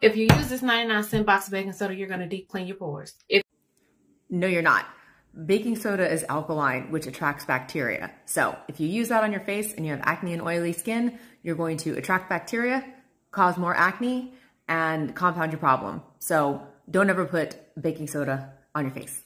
If you use this 99-cent box of baking soda, you're going to deep clean your pores. No, you're not. Baking soda is alkaline, which attracts bacteria. So if you use that on your face and you have acne and oily skin, you're going to attract bacteria, cause more acne, and compound your problem. So don't ever put baking soda on your face.